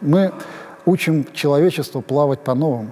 Мы учим человечество плавать по-новому.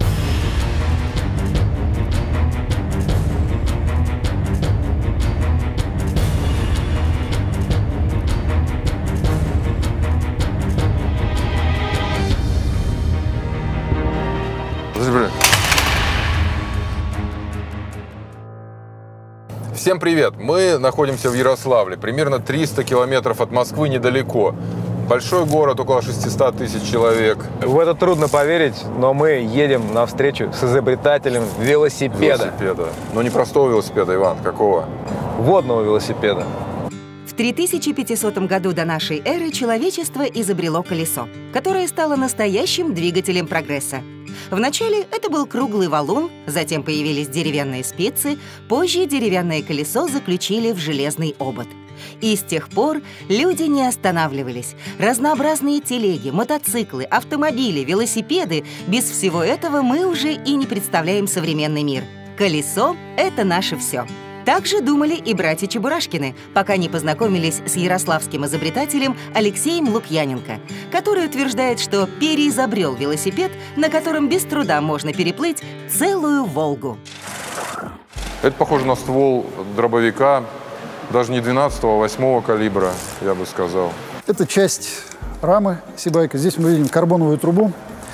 Всем привет! Мы находимся в Ярославле, примерно 300 километров от Москвы, недалеко. Большой город, около 600 тысяч человек. В это трудно поверить, но мы едем навстречу с изобретателем велосипеда. Но не простого велосипеда, Иван, какого? Водного велосипеда. В 3500 году до нашей эры человечество изобрело колесо, которое стало настоящим двигателем прогресса. Вначале это был круглый валун, затем появились деревянные спицы, позже деревянное колесо заключили в железный обод. И с тех пор люди не останавливались. Разнообразные телеги, мотоциклы, автомобили, велосипеды — без всего этого мы уже и не представляем современный мир. Колесо — это наше все. Так же думали и братья Чебурашкины, пока не познакомились с ярославским изобретателем Алексеем Лукьяненко, который утверждает, что переизобрел велосипед, на котором без труда можно переплыть целую Волгу. Это похоже на ствол дробовика, даже не 12-го, а 8-го калибра, я бы сказал. Это часть рамы Сибайка. Здесь мы видим карбоновую трубу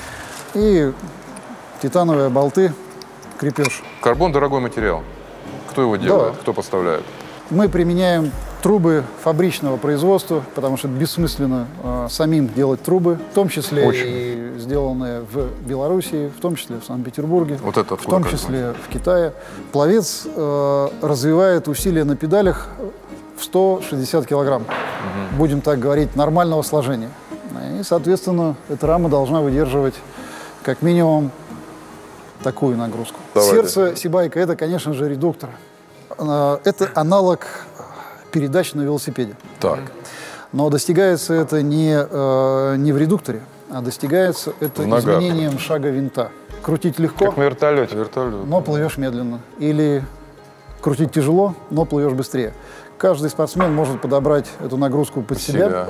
и титановые болты, крепеж. Карбон – дорогой материал. Кто его делает? Да. Кто поставляет? Мы применяем трубы фабричного производства, потому что бессмысленно самим делать трубы, в том числе и сделанные в Белоруссии, в том числе в Санкт-Петербурге, вот это в том числе в Китае. Пловец развивает усилия на педалях в 160 килограмм, будем так говорить, нормального сложения. И, соответственно, эта рама должна выдерживать как минимум такую нагрузку. Давайте. Сердце Сибайка – это, конечно же, редуктор. Это аналог передач на велосипеде. Так. Но достигается это не в редукторе, а достигается это изменением шага винта. Крутить легко, Как на вертолете. но плывешь медленно. Или крутить тяжело, но плывешь быстрее. Каждый спортсмен может подобрать эту нагрузку под себя.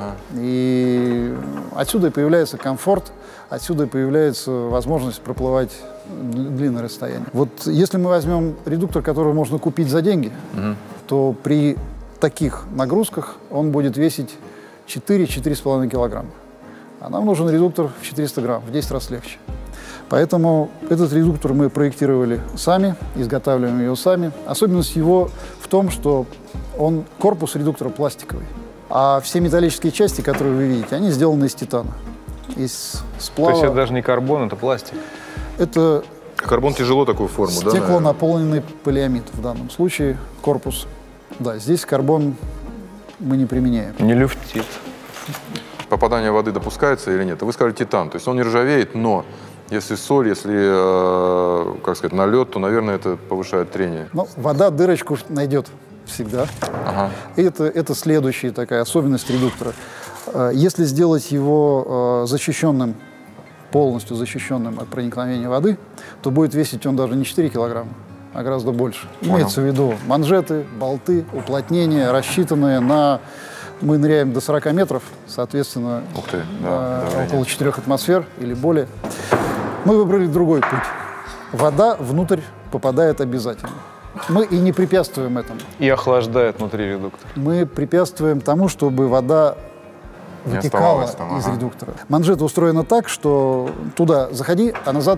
И отсюда и появляется комфорт, отсюда и появляется возможность проплывать длинное расстояние. Вот если мы возьмем редуктор, который можно купить за деньги, то при таких нагрузках он будет весить 4-4,5 килограмма. А нам нужен редуктор в 400 грамм, в 10 раз легче. Поэтому этот редуктор мы проектировали сами, изготавливаем его сами. Особенность его в том, что корпус редуктора пластиковый. А все металлические части, которые вы видите, они сделаны из титана, из сплава. То есть это даже не карбон, это пластик? Это карбон тяжело такую форму, да? Стеклонаполненный полиамид в данном случае, корпус. Да, здесь карбон мы не применяем. Не люфтит. Попадание воды допускается или нет? Вы сказали титан, то есть он не ржавеет, но если соль, если, как сказать, налет, то, наверное, это повышает трение. Но вода дырочку найдет всегда. И это следующая такая особенность редуктора. Если сделать его защищенным, полностью защищенным от проникновения воды, то будет весить он даже не 4 килограмма, а гораздо больше. Имеется в виду манжеты, болты, уплотнения, рассчитанные на... Мы ныряем до 40 метров, соответственно, около 4 атмосфер или более. Мы выбрали другой путь. Вода внутрь попадает обязательно. Мы и не препятствуем этому. И охлаждает внутри редуктора. Мы препятствуем тому, чтобы вода вытекала из редуктора. Манжета устроена так, что туда заходи, а назад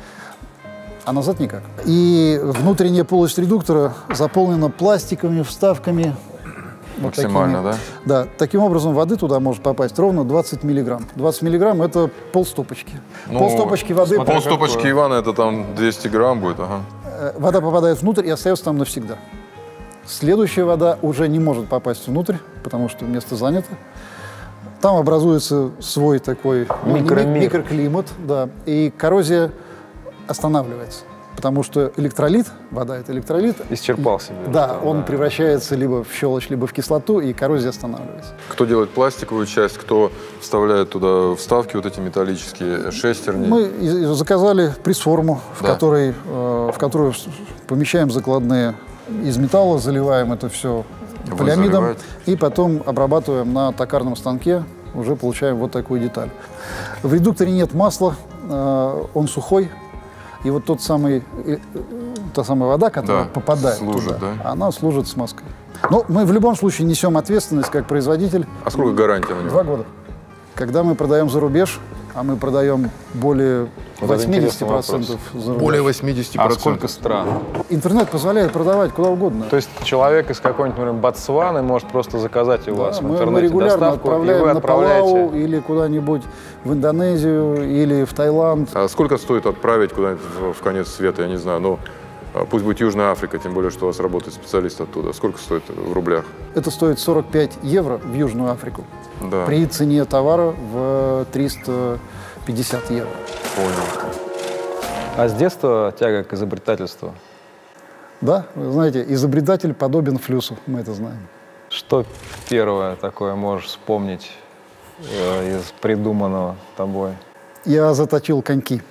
никак. И внутренняя полость редуктора заполнена пластиковыми вставками. Максимально, да? Да. Таким образом, воды туда может попасть ровно 20 миллиграмм. 20 миллиграмм – это полстопочки. Полстопочки воды. Полстопочки Ивана – это там 200 грамм будет. Вода попадает внутрь и остается там навсегда. Следующая вода уже не может попасть внутрь, потому что место занято. Там образуется свой такой микроклимат, да, и коррозия останавливается. Потому что электролит, вода – это электролит. Исчерпал себя. Да, он превращается либо в щелочь, либо в кислоту, и коррозия останавливается. Кто делает пластиковую часть, кто вставляет туда вставки, вот эти металлические шестерни? Мы заказали пресс-форму, в которую помещаем закладные из металла, заливаем это все полиамидом и потом обрабатываем на токарном станке уже получаем вот такую деталь. В редукторе нет масла, он сухой. И вот та самая вода, которая попадает служит, туда, она служит смазкой. Но мы в любом случае несем ответственность как производитель. А сколько гарантия на него? 2 года. Когда мы продаем за рубеж, а мы продаем более 80% за рубеж. Более 80%. А сколько стран? Интернет позволяет продавать куда угодно. То есть человек из какой-нибудь, например, Ботсваны может просто заказать у вас в интернете мы регулярно доставку, и вы отправляем на Палау отправляете. или куда-нибудь в Индонезию или в Таиланд. А сколько стоит отправить куда-нибудь в конец света, я не знаю, ну, пусть будет Южная Африка, тем более, что у вас работает специалист оттуда. Сколько стоит в рублях? Это стоит 45 евро в Южную Африку. Да. При цене товара в 350 евро. Понял. А с детства тяга к изобретательству? Да, вы знаете, изобретатель подобен флюсу, мы это знаем. Что первое такое можешь вспомнить из придуманного тобой? Я заточил коньки.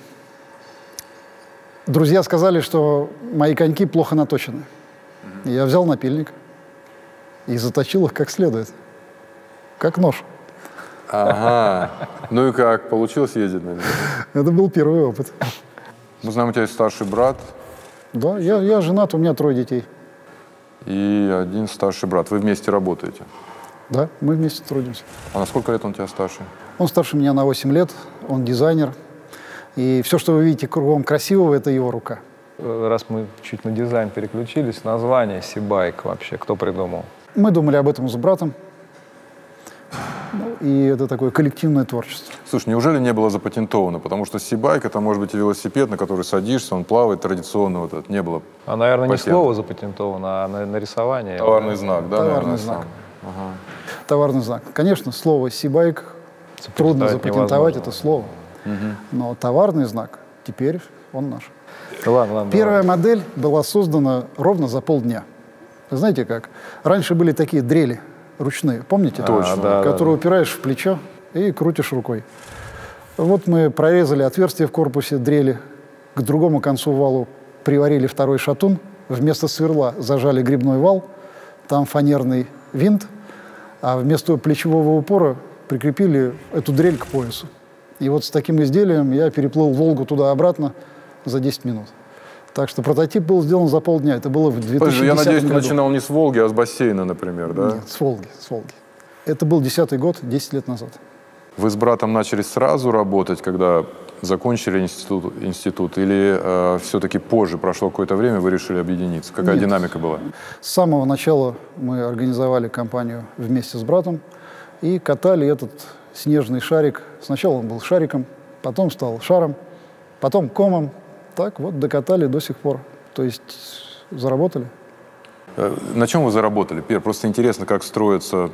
Друзья сказали, что мои коньки плохо наточены. Я взял напильник и заточил их как следует. Как нож. Ага. Ну и как? Получилось ездить на нем? Это был первый опыт. Мы знаем, у тебя есть старший брат Да, я женат, у меня 3 детей. и 1 старший брат. Вы вместе работаете? Да, мы вместе трудимся. А на сколько лет он тебя старше? Он старше меня на 8 лет, он дизайнер. И все, что вы видите кругом красивого, это его рука. Раз мы чуть на дизайн переключились, название Сибайк вообще кто придумал? Мы думали об этом с братом. Ну, и это такое коллективное творчество. Слушай, неужели не было запатентовано? Потому что сибайк — это может быть и велосипед, на который садишься, он плавает традиционно. Вот это не было. А, наверное, не патента. слово запатентовано, а нарисование. Товарный знак, да? Товарный наверное, знак. сам? Ага. Товарный знак. Конечно, слово «сибайк» трудно запатентовать, невозможно. это слово. Но товарный знак теперь он наш. Ладно. Первая модель была создана ровно за полдня. Вы знаете как? Раньше были такие дрели ручные, помните? Точно. Да, которые упираешь в плечо и крутишь рукой. Вот мы прорезали отверстие в корпусе дрели, к другому концу валу приварили второй шатун, вместо сверла зажали грибной вал, там фанерный винт, а вместо плечевого упора прикрепили эту дрель к поясу. И вот с таким изделием я переплыл Волгу туда-обратно за 10 минут. Так что прототип был сделан за полдня. Это было в 2010 Подожди, я надеюсь, ты году. начинал не с Волги, а с бассейна, например, да? Нет, с Волги. Это был 10-й год, 10 лет назад. Вы с братом начали сразу работать, когда закончили институт, или все-таки позже, прошло какое-то время, вы решили объединиться? Какая Нет. динамика была? С самого начала мы организовали компанию вместе с братом и катали этот снежный шарик. Сначала он был шариком, потом стал шаром, потом комом. Так вот докатали до сих пор. То есть заработали. На чем вы заработали? Просто интересно, как строится,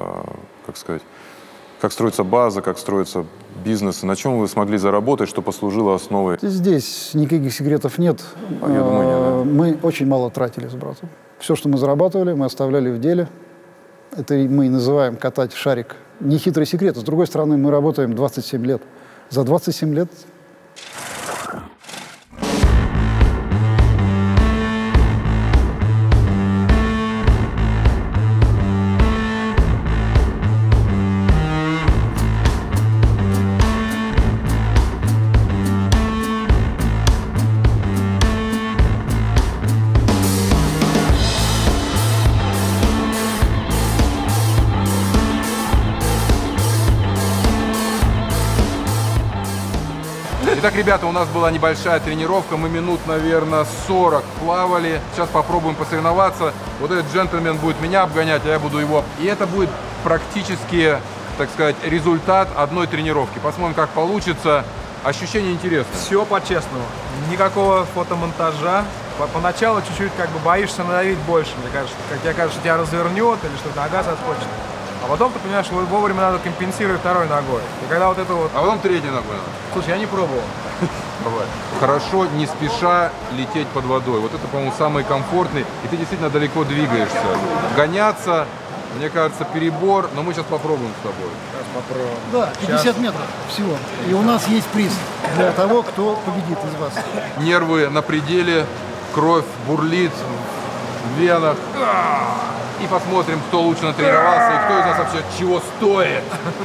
как строится база, как строится бизнес. На чем вы смогли заработать, что послужило основой? Здесь никаких секретов нет. Я думаю, нет, да. Мы очень мало тратили с братом. Все, что мы зарабатывали, мы оставляли в деле. Это мы и называем катать шарик. Нехитрый секрет. С другой стороны, мы работаем 27 лет. За 27 лет... Итак, ребята, у нас была небольшая тренировка, мы минут, наверное, 40 плавали. Сейчас попробуем посоревноваться. Вот этот джентльмен будет меня обгонять, а я буду его. И это будет практически, так сказать, результат одной тренировки. Посмотрим, как получится. Ощущение интересное. Все по-честному. Никакого фотомонтажа. Поначалу чуть-чуть как бы боишься надавить больше. Мне кажется, как тебе кажется, тебя развернет или что-то, нога отскочит. А потом ты понимаешь, что вовремя надо компенсировать второй ногой. И когда вот это вот... А потом третьей ногой. Слушай, я не пробовал. Давай. Хорошо, не спеша лететь под водой. Вот это, по-моему, самый комфортный. И ты действительно далеко двигаешься. Гоняться, мне кажется, перебор. Но мы сейчас попробуем с тобой. Сейчас попробуем. Да, 50 метров всего. И у нас есть приз для того, кто победит из вас. Нервы на пределе, кровь бурлит в венах. и посмотрим, кто лучше натренировался и кто из нас вообще чего стоит.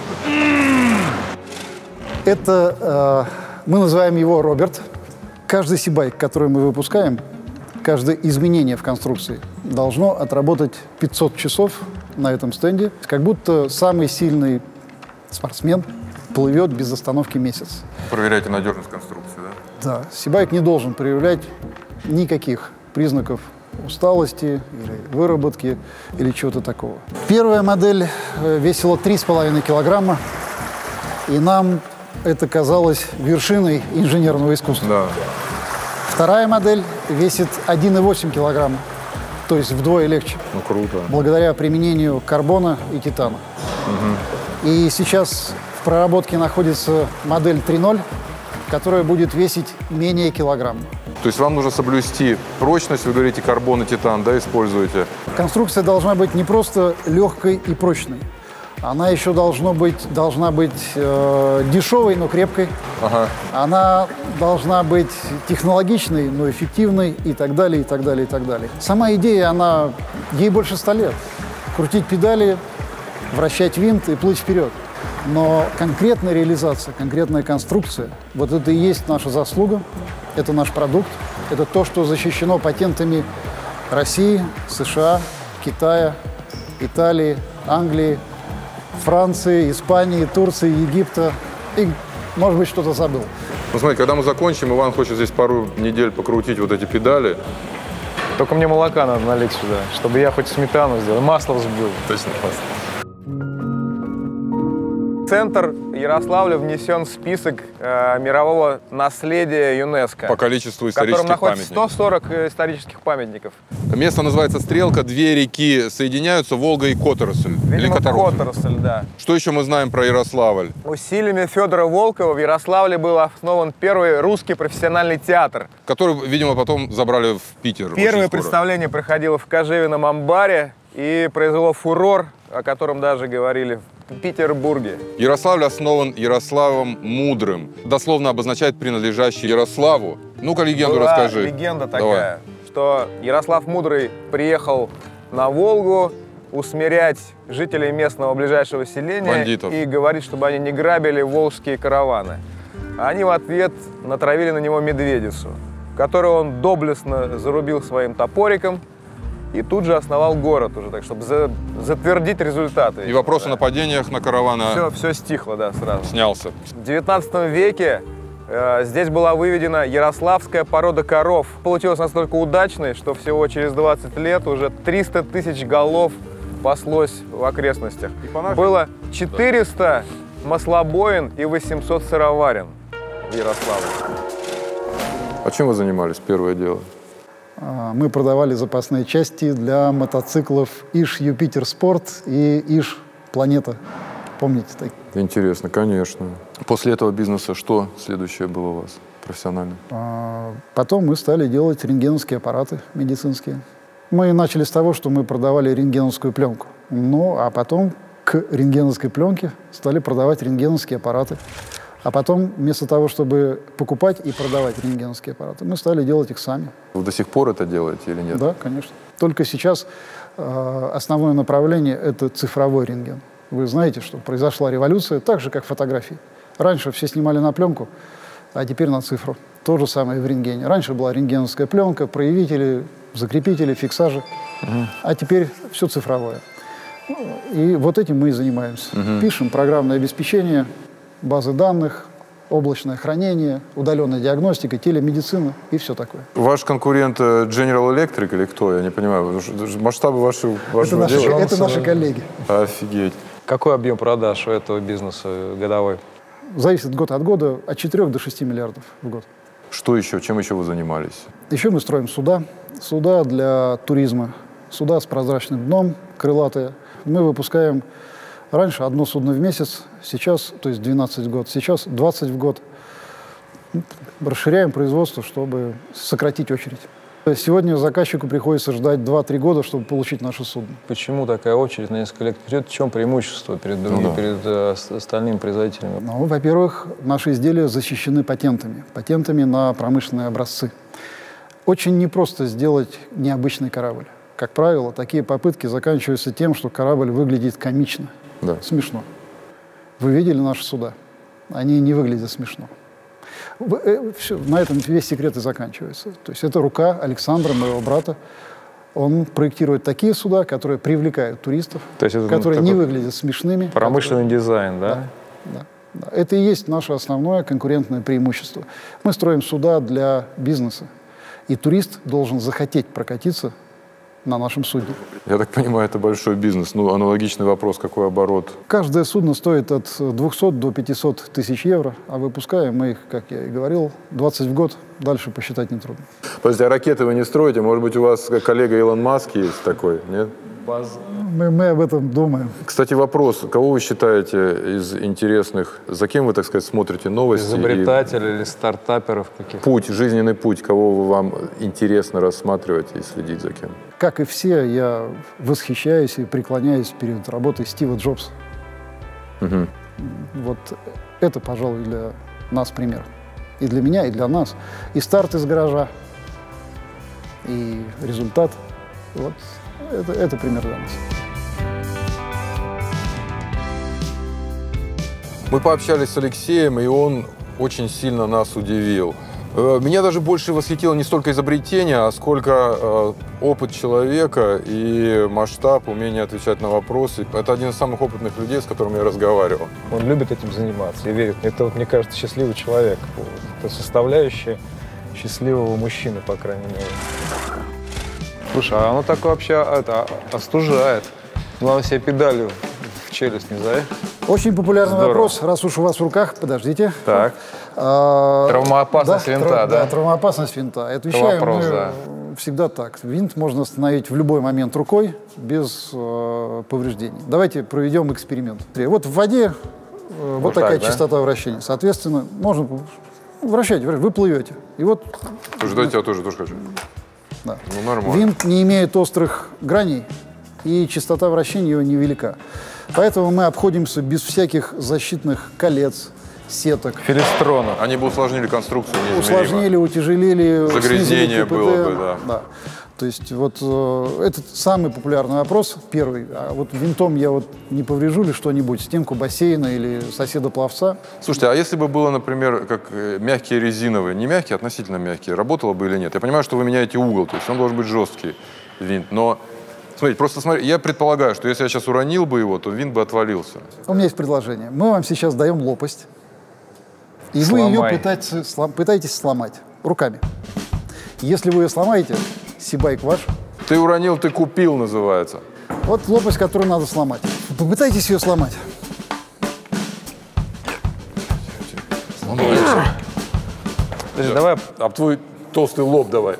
Это, мы называем его Роберт. Каждый сибайк, который мы выпускаем, каждое изменение в конструкции должно отработать 500 часов на этом стенде, как будто самый сильный спортсмен плывет без остановки месяц. Проверяйте надежность конструкции, да? Да, сибайк не должен проявлять никаких признаков усталости или выработки или чего-то такого. Первая модель весила 3,5 килограмма, и нам это казалось вершиной инженерного искусства. Да. Вторая модель весит 1,8 килограмма, то есть вдвое легче. Ну, круто. Благодаря применению карбона и титана. И сейчас в проработке находится модель 3.0, которая будет весить менее килограмма. То есть вам нужно соблюсти прочность, вы говорите, карбон и титан, да, используете? Конструкция должна быть не просто легкой и прочной. Она еще должна быть дешевой, но крепкой. Ага. Она должна быть технологичной, но эффективной и так далее, и так далее, и так далее. Сама идея, ей больше 100 лет. Крутить педали, вращать винт и плыть вперед. Но конкретная реализация, конкретная конструкция, вот это и есть наша заслуга, это наш продукт, это то, что защищено патентами России, США, Китая, Италии, Англии, Франции, Испании, Турции, Египта и, может быть, что-то забыл. Ну, смотрите, когда мы закончим, Иван хочет здесь пару недель покрутить вот эти педали. Только мне молока надо налить сюда, чтобы я хоть сметану сделал, масло взбил. Точно, масло. Центр Ярославля внесен в список мирового наследия ЮНЕСКО. По количеству в котором исторических находится памятников. 140 исторических памятников. Место называется Стрелка, две реки соединяются, Волга и Которосль. Или Видимо, Которосль. Которосль, да. Что еще мы знаем про Ярославль? Усилиями Федора Волкова в Ярославле был основан первый русский профессиональный театр. Который, видимо, потом забрали в Питер. Первое представление проходило в Кожевином амбаре и произвело фурор, о котором даже говорили в Петербурге. Ярославль основан Ярославом Мудрым. Дословно обозначает принадлежащий Ярославу. Ну-ка, легенду Была расскажи. легенда такая, Давай. что Ярослав Мудрый приехал на Волгу усмирять жителей местного ближайшего селения Бандитов. и говорить, чтобы они не грабили волжские караваны. Они в ответ натравили на него медведицу, которую он доблестно зарубил своим топориком и тут же основал город уже, так, чтобы затвердить результаты. И вопрос о нападениях на караваны Все стихло, да, сразу. снялся. В 19 веке здесь была выведена ярославская порода коров. Получилось настолько удачной, что всего через 20 лет уже 300 тысяч голов паслось в окрестностях. Было 400 маслобоин и 800 сыроварен в Ярославле. А чем вы занимались, первое дело? Мы продавали запасные части для мотоциклов Иж Юпитер Спорт и Иж Планета. Помните такие? Интересно, конечно. После этого бизнеса что следующее было у вас профессионально? Потом мы стали делать рентгеновские аппараты медицинские. Мы начали с того, что мы продавали рентгеновскую пленку. Ну, а потом к рентгеновской пленке стали продавать рентгеновские аппараты. А потом, вместо того, чтобы покупать и продавать рентгеновские аппараты, мы стали делать их сами. Вы до сих пор это делаете или нет? Да, конечно. Только сейчас основное направление – это цифровой рентген. Вы знаете, что произошла революция, так же, как фотографии. Раньше все снимали на пленку, а теперь на цифру. То же самое в рентгене. Раньше была рентгеновская пленка, проявители, закрепители, фиксажи. А теперь все цифровое. И вот этим мы и занимаемся. Пишем программное обеспечение, базы данных, облачное хранение, удаленная диагностика, телемедицина и все такое. Ваш конкурент General Electric или кто? Я не понимаю. Масштабы вашего дела? Это наши коллеги. Офигеть. Какой объем продаж у этого бизнеса годовой? Зависит год от года, от 4 до 6 миллиардов в год. Что еще? Чем еще вы занимались? Еще мы строим суда. Суда для туризма. Суда с прозрачным дном, крылатые. Мы выпускаем раньше одно судно в месяц, сейчас, то есть 12 в год, сейчас 20 в год. Расширяем производство, чтобы сократить очередь. Сегодня заказчику приходится ждать 2-3 года, чтобы получить наше судно. Почему такая очередь на несколько лет вперед? В чем преимущество перед другими, перед остальными производителями? Ну, во-первых, наши изделия защищены патентами. Патентами на промышленные образцы. Очень непросто сделать необычный корабль. как правило, такие попытки заканчиваются тем, что корабль выглядит комично, смешно. Вы видели наши суда? Они не выглядят смешно. На этом весь секрет и заканчивается. То есть это рука Александра, моего брата. Он проектирует такие суда, которые привлекают туристов, которые не выглядят смешными. Промышленный дизайн, да? Да. Это и есть наше основное конкурентное преимущество. Мы строим суда для бизнеса, и турист должен захотеть прокатиться на нашем судне. Я так понимаю, это большой бизнес. Ну, аналогичный вопрос, какой оборот? Каждое судно стоит от 200 до 500 тысяч евро, а выпускаем мы их, как я и говорил, 20 в год. Дальше посчитать нетрудно. Подождите, а ракеты вы не строите? Может быть, у вас как коллега Илон Маск есть такой, нет? Мы об этом думаем. Кстати, вопрос. Кого вы считаете из интересных, за кем вы, так сказать, смотрите новости? Изобретателей или стартаперов каких-то? Путь, жизненный путь, кого вам интересно рассматривать и следить за кем? Как и все, я восхищаюсь и преклоняюсь перед работой Стива Джобса. Угу. Вот это, пожалуй, для нас пример. И для меня, и для нас. И старт из гаража, и результат. Вот это пример для нас. Мы пообщались с Алексеем, и он очень сильно нас удивил. Меня даже больше восхитило не столько изобретение, а сколько опыт человека и масштаб, умение отвечать на вопросы. Это один из самых опытных людей, с которыми я разговаривал. Он любит этим заниматься и верит. Это, вот, мне кажется, счастливый человек. Это составляющая счастливого мужчины, по крайней мере. Слушай, а оно так вообще остужает. Главное, себе педалью в челюсть не заехать. Очень популярный вопрос, раз уж у вас в руках, подождите. Так. Травмоопасность винта, да? Да, травмоопасность винта. Отвечаем мы всегда так. Винт можно остановить в любой момент рукой, без повреждений. Давайте проведем эксперимент. Вот в воде вот такая частота вращения. Соответственно, можно вращать, вы плывете. И вот... Дайте, я тоже хочу. Да. Ну, нормально. Винт не имеет острых граней, и частота вращения его невелика. Поэтому мы обходимся без всяких защитных колец, сеток. Филистронов. Они бы усложнили конструкцию неизмеримо. Усложнили, утяжелили. Загрязнение было бы, да. То есть вот этот самый популярный вопрос, первый. А вот винтом я вот не поврежу ли что-нибудь, стенку бассейна или соседа-пловца? Слушайте, а если бы было, например, как мягкие резиновые, не мягкие, относительно мягкие, работало бы или нет? Я понимаю, что вы меняете угол, то есть он должен быть жесткий, винт, но... Смотрите, просто смотрите, я предполагаю, что если я сейчас уронил бы его, то винт бы отвалился. У меня есть предложение. Мы вам сейчас даем лопасть, и вы ее пытаетесь сломать руками. Если вы ее сломаете, сибайк ваш. Ты уронил, ты купил, называется. Вот лопасть, которую надо сломать. Попытайтесь ее сломать. Давай. Об твой толстый лоб давай.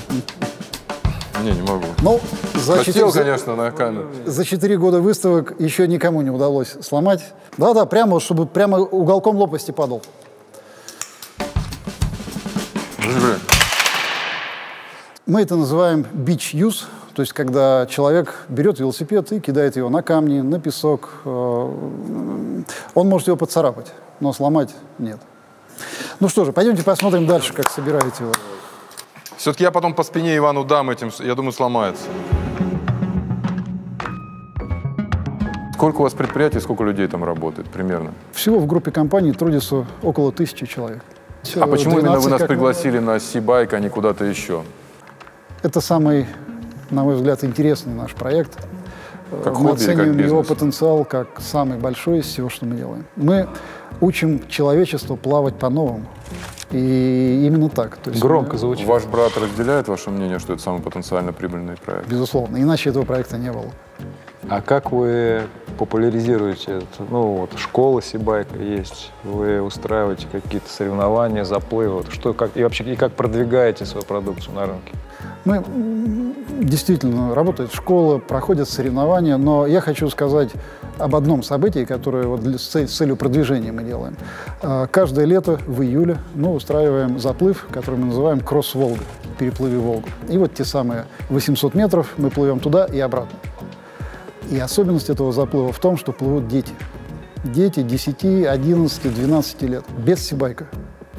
Не могу. Ну, хотел, конечно, на камеру. За 4 года выставок еще никому не удалось сломать. Да-да, прямо, чтобы прямо уголком лопасти падал. Мы это называем beach use, то есть когда человек берет велосипед и кидает его на камни, на песок. Он может его поцарапать, но сломать нет. Ну что же, пойдемте посмотрим дальше, как собираете его. Все-таки я потом по спине Ивану дам этим, я думаю, сломается. Сколько у вас предприятий, сколько людей там работает примерно? Всего в группе компаний трудится около 1000 человек. А почему именно вы нас пригласили на Сибайк, а не куда-то еще? Это самый, на мой взгляд, интересный наш проект. Как мы хобби, оцениваем как его бизнес? потенциал как самый большой из всего, что мы делаем. Мы учим человечество плавать по-новому. И именно так. То есть громко звучит. Ваш брат разделяет ваше мнение, что это самый потенциально прибыльный проект? Безусловно. Иначе этого проекта не было. А как вы популяризируете это? Ну, вот школа Сибайка есть, вы устраиваете какие-то соревнования, заплывы. Что, как, и вообще, и как продвигаете свою продукцию на рынке? Мы действительно работает школа, проходят соревнования, но я хочу сказать об одном событии, которое вот с целью продвижения мы делаем. Каждое лето в июле мы устраиваем заплыв, который мы называем «Кросс-Волга», переплыве Волгу. И вот те самые 800 метров мы плывем туда и обратно. И особенность этого заплыва в том, что плывут дети. Дети 10, 11, 12 лет, без сибайка.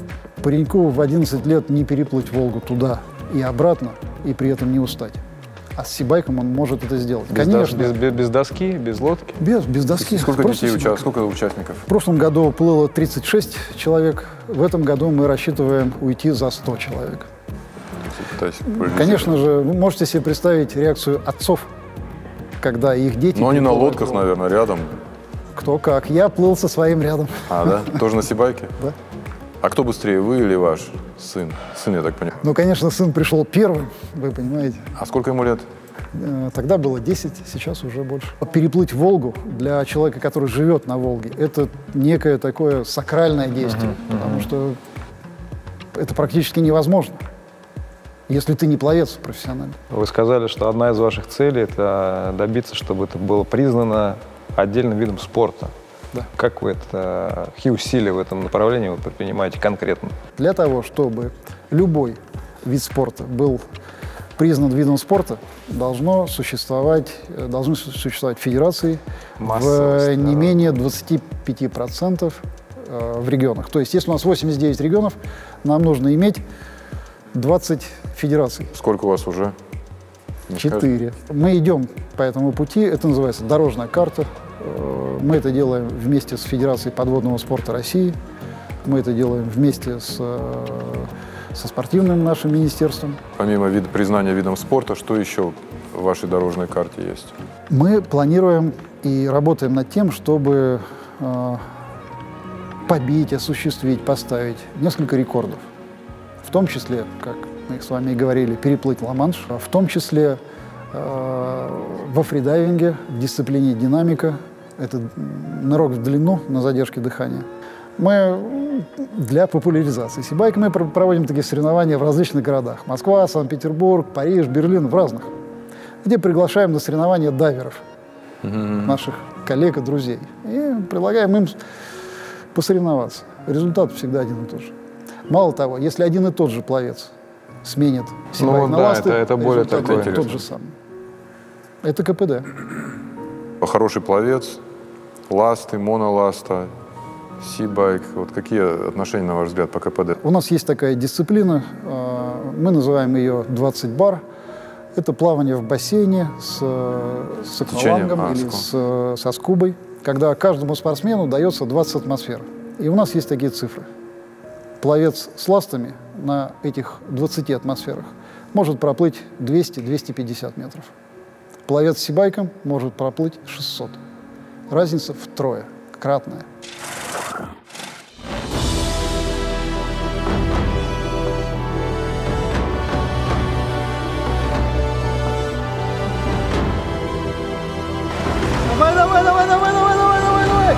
Пареньку в 11 лет не переплыть Волгу туда и обратно, и при этом не устать. А с сибайком он может это сделать. Конечно. Без доски, без лодки? Без доски. Сколько участников? В прошлом году плыло 36 человек. В этом году мы рассчитываем уйти за 100 человек. Конечно же, вы можете себе представить реакцию отцов, когда их дети... Но они на лодках, наверное, рядом. Кто как. Я плыл со своим рядом. А, да? Тоже на сибайке? Да. А кто быстрее, вы или ваш сын? Сын, я так понимаю. Ну, конечно, сын пришел первым, вы понимаете. А сколько ему лет? Тогда было 10, сейчас уже больше. Переплыть Волгу для человека, который живет на Волге, это некое такое сакральное действие, потому что это практически невозможно, если ты не пловец профессиональный. Вы сказали, что одна из ваших целей – это добиться, чтобы это было признано отдельным видом спорта. Да. Как вы это, какие усилия в этом направлении вы предпринимаете конкретно? Для того, чтобы любой вид спорта был признан видом спорта, должны существовать федерации в не менее 25% в регионах. То есть, если у нас 89 регионов, нам нужно иметь 20 федераций. Сколько у вас уже? 4. Мы идем по этому пути, это называется дорожная карта. Мы это делаем вместе с Федерацией подводного спорта России, мы это делаем вместе со спортивным нашим министерством. Помимо признания видом спорта, что еще в вашей дорожной карте есть? Мы планируем и работаем над тем, чтобы побить, осуществить, поставить несколько рекордов. В том числе, как мы с вами и говорили, переплыть Ла-Манш, в том числе во фридайвинге, в дисциплине динамика, это нырок в длину на задержке дыхания. Мы для популяризации сибайка мы проводим такие соревнования в различных городах. Москва, Санкт-Петербург, Париж, Берлин, в разных. Где приглашаем на соревнования дайверов, наших коллег и друзей. И предлагаем им посоревноваться. Результат всегда один и тот же. Мало того, если один и тот же пловец сменит сибайк на ласты, это более такой тот же самый. Это КПД. Хороший пловец, ласты, моноласта, сибайк. Вот какие отношения, на ваш взгляд, по КПД? У нас есть такая дисциплина, мы называем ее 20 бар. Это плавание в бассейне с аквалангом или со скубой, когда каждому спортсмену дается 20 атмосфер. И у нас есть такие цифры. Пловец с ластами на этих 20 атмосферах может проплыть 200-250 метров. Пловец с сибайком может проплыть 600. Разница втрое, кратная. Давай, давай, давай, давай, давай, давай, давай, давай!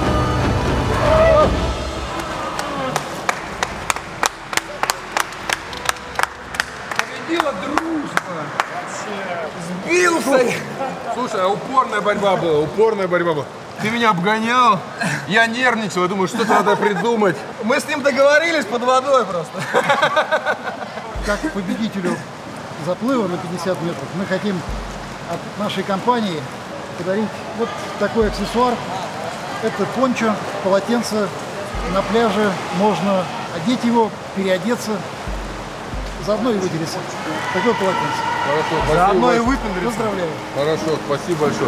Победила дружба! Сбился! Слушай, а упорная борьба была, Ты меня обгонял, я нервничал, я думаю, что-то надо придумать. Мы с ним договорились под водой просто. Как победителю заплыва на 50 метров мы хотим от нашей компании подарить вот такой аксессуар. Это пончо, полотенце. На пляже можно одеть его, переодеться, заодно и вытереться. Такое полотенце. Хорошо, заодно и выпендриться. Поздравляю. Хорошо, спасибо большое.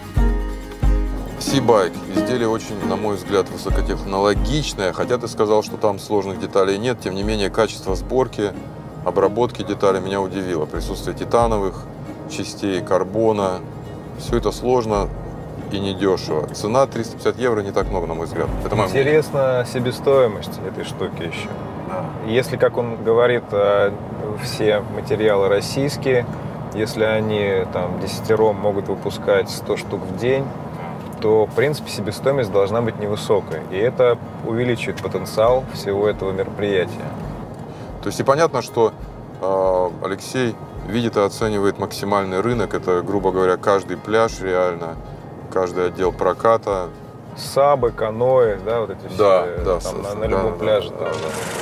Сибайк. Изделие очень, на мой взгляд, высокотехнологичное. Хотя ты сказал, что там сложных деталей нет. Тем не менее, качество сборки, обработки деталей меня удивило. Присутствие титановых частей, карбона. Все это сложно и недешево. Цена 350 евро не так много, на мой взгляд. Это интересна себестоимость этой штуки еще. Да. Если, как он говорит, все материалы российские, если они там десятером могут выпускать 100 штук в день, то, в принципе, себестоимость должна быть невысокой. И это увеличивает потенциал всего этого мероприятия. То есть и понятно, что Алексей видит и оценивает максимальный рынок. Это, грубо говоря, каждый пляж реально, каждый отдел проката. Сабы, каноэ, да, вот эти все, там, на любом пляже. Да.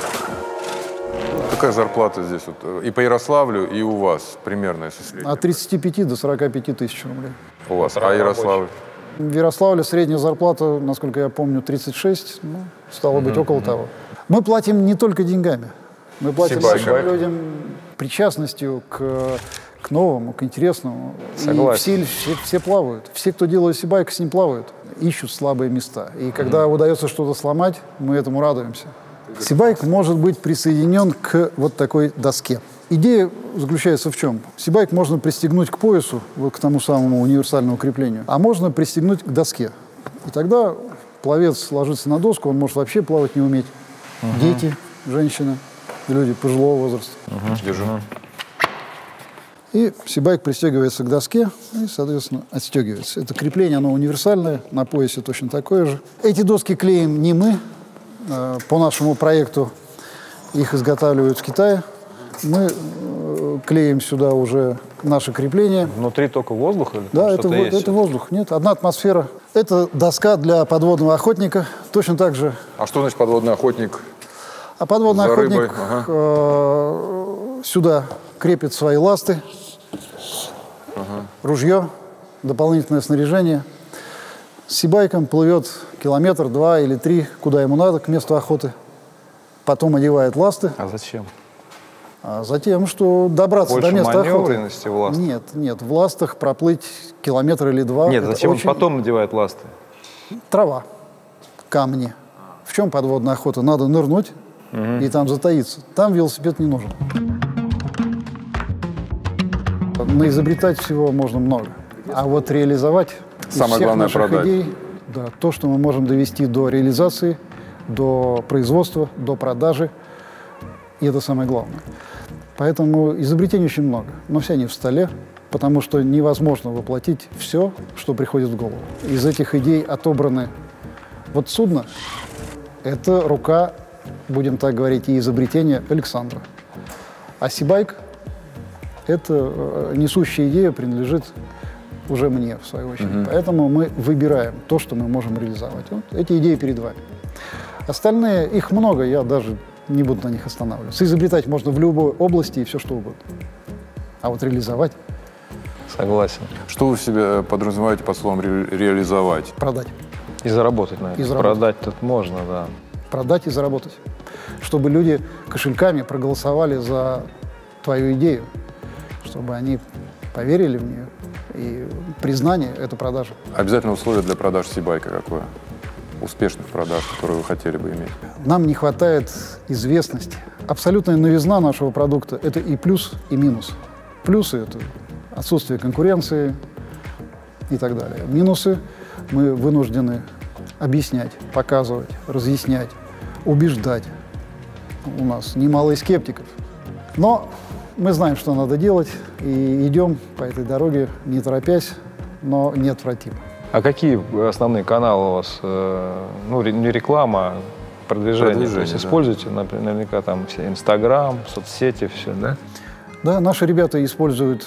Какая зарплата здесь? Вот, и по Ярославлю, и у вас примерно, если средняя? От 35 до 45 тысяч рублей. У вас. А Ярославль? В Ярославле средняя зарплата, насколько я помню, 36, ну, стало быть, около того. Мы платим не только деньгами, мы платим нашим людям причастностью к к новому, к интересному. Согласен. И все плавают. Все, кто делает сибайк, с ним плавают, ищут слабые места. И когда удается что-то сломать, мы этому радуемся. Сибайк может быть присоединен к вот такой доске. Идея заключается в чем? Сибайк можно пристегнуть к поясу, вот к тому самому универсальному креплению, а можно пристегнуть к доске. И тогда пловец ложится на доску, он может вообще плавать не уметь. Дети, женщины, люди пожилого возраста. Держу. И сибайк пристегивается к доске и, соответственно, отстегивается. Это крепление, оно универсальное, на поясе точно такое же. Эти доски клеим не мы. По нашему проекту их изготавливают в Китае. Мы клеим сюда уже наше крепление. Внутри только воздух? Или да, это воздух. Нет, одна атмосфера. Это доска для подводного охотника. Точно так же. А что значит подводный охотник? А подводный за охотник рыбой? Сюда крепит свои ласты, ружье, дополнительное снаряжение. С сибайком плывет километр, 2 или 3, куда ему надо, к месту охоты. Потом одевает ласты. А зачем? А затем, что добраться больше до места маневренности охоты. в ластах? Нет, в ластах проплыть километр или 2. Нет, зачем он потом надевает ласты? Трава, камни. В чем подводная охота? Надо нырнуть и там затаиться. Там велосипед не нужен. Наизобретать всего можно много. А вот реализовать самое главное продать. Идей, да, то, что мы можем довести до реализации, до производства, до продажи, и это самое главное. Поэтому изобретений очень много, но все они в столе, потому что невозможно воплотить все, что приходит в голову. Из этих идей отобраны вот судно, это рука, будем так говорить, и изобретение Александра. А сибайк, это несущая идея принадлежит уже мне, в свою очередь. Поэтому мы выбираем то, что мы можем реализовать. Вот эти идеи перед вами. Остальные, их много, я даже не буду на них останавливаться. Изобретать можно в любой области и все, что угодно. А вот реализовать... Согласен. Что вы в себе подразумеваете под словом реализовать? Продать. И заработать на это. Продать тут можно, да. Продать и заработать. Чтобы люди кошельками проголосовали за твою идею. Чтобы они поверили в нее. И признание – это продажа. Обязательное условие для продаж сибайка какое? Успешных продаж, которые вы хотели бы иметь? Нам не хватает известности. Абсолютная новизна нашего продукта – это и плюс, и минус. Плюсы – это отсутствие конкуренции и так далее. Минусы мы вынуждены объяснять, показывать, разъяснять, убеждать. У нас немало и скептиков. Но мы знаем, что надо делать, и идем по этой дороге, не торопясь, но неотвратимо. А какие основные каналы у вас? Ну, не реклама, а продвижение. То есть да. используете наверняка там Инстаграм, соцсети, все, да? Да, наши ребята используют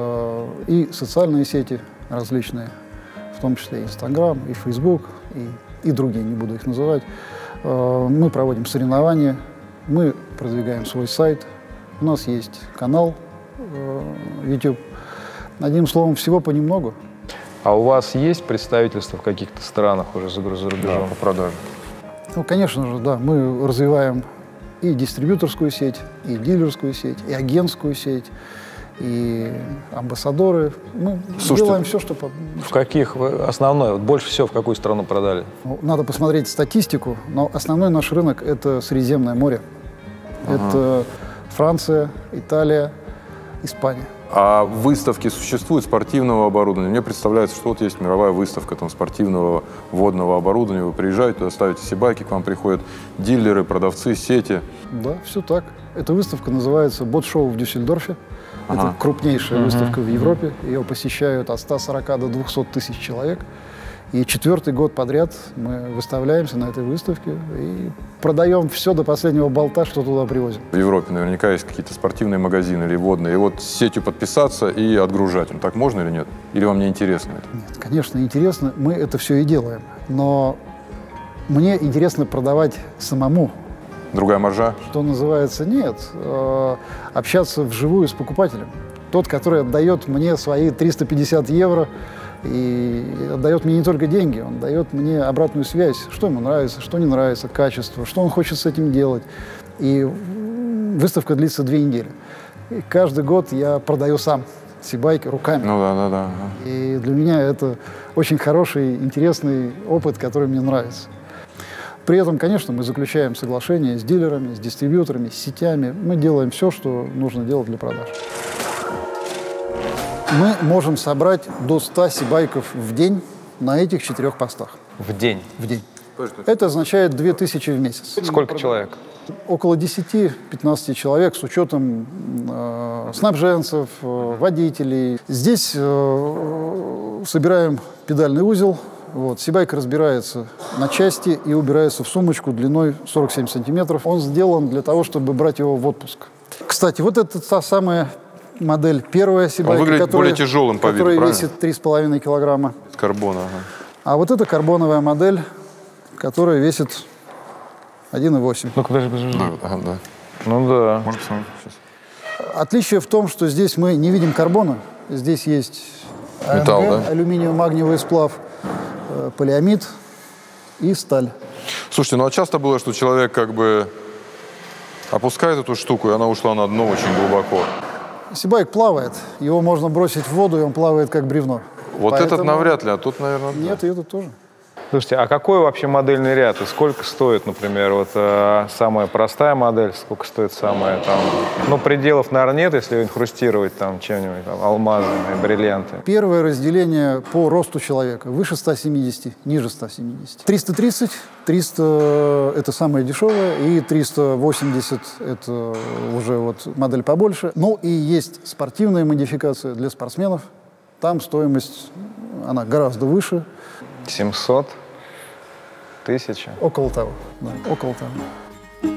и социальные сети различные, в том числе и Инстаграм, и Фейсбук, и другие, не буду их называть. Мы проводим соревнования, мы продвигаем свой сайт. У нас есть канал YouTube. Одним словом, всего понемногу. А у вас есть представительство в каких-то странах уже за рубежом? Да, по продаже. Ну, конечно же, да. Мы развиваем и дистрибьюторскую сеть, и дилерскую сеть, и агентскую сеть, и амбассадоры. Мы делаем все, что... В каких основной? Вот больше всего в какую страну продали? Ну, надо посмотреть статистику, но основной наш рынок – это Средиземное море. Это Франция, Италия, Испания. А выставки существуют спортивного оборудования? Мне представляется, что вот есть мировая выставка там, спортивного водного оборудования. Вы приезжаете, туда ставите сибайки, к вам приходят дилеры, продавцы, сети. Да, все так. Эта выставка называется «Бот-шоу» в Дюссельдорфе. Это крупнейшая выставка в Европе. Ее посещают от 140 до 200 тысяч человек. И 4-й год подряд мы выставляемся на этой выставке и продаем все до последнего болта, что туда привозим. В Европе наверняка есть какие-то спортивные магазины или водные. И вот с сетью подписаться и отгружать. Так можно или нет? Или вам не интересно это? Нет, конечно, интересно. Мы это все и делаем. Но мне интересно продавать самому. Другая маржа? Что называется, нет. Общаться вживую с покупателем. Тот, который отдает мне свои 350 евро, и отдает мне не только деньги, он дает мне обратную связь, что ему нравится, что не нравится, качество, что он хочет с этим делать. И выставка длится 2 недели. И каждый год я продаю сам. сибайки руками. Ну да. И для меня это очень хороший, интересный опыт, который мне нравится. При этом, конечно, мы заключаем соглашения с дилерами, с дистрибьюторами, с сетями. Мы делаем все, что нужно делать для продаж. Мы можем собрать до 100 сибайков в день на этих 4 постах. В день? В день. Это означает 2000 в месяц. Сколько человек? Около 10-15 человек с учетом снабженцев, водителей. Здесь собираем педальный узел. Вот. Сибайка разбирается на части и убирается в сумочку длиной 47 сантиметров. Он сделан для того, чтобы брать его в отпуск. Кстати, вот это та самая модель, первая сибайка, он выглядит более тяжелым по виду, которая правильно? весит 3,5 килограмма. Из карбона, ага. А вот это карбоновая модель, которая весит 1,8. Ну, подожди. Да. Ну да. Можно посмотреть сейчас? Отличие в том, что здесь мы не видим карбона. Здесь есть Металл, АМГ, да? алюминиево-магниевый сплав, полиамид и сталь. Слушайте, ну а часто было, что человек как бы опускает эту штуку, и она ушла на дно очень глубоко. Сибайк плавает, его можно бросить в воду, и он плавает как бревно. Вот Поэтому... этот навряд ли, а тут, наверное, да. Нет, и этот тоже. Слушайте, а какой вообще модельный ряд? И сколько стоит, например, вот самая простая модель, сколько стоит самая там... Ну, пределов, наверное, нет, если инхрустировать там чем-нибудь, там, алмазами, бриллианты. Первое разделение по росту человека. Выше 170, ниже 170. 330, 300 – это самое дешевое, и 380 – это уже вот модель побольше. Ну, и есть спортивная модификация для спортсменов. Там стоимость, она гораздо выше. 700? 1000? Около того, да, около того.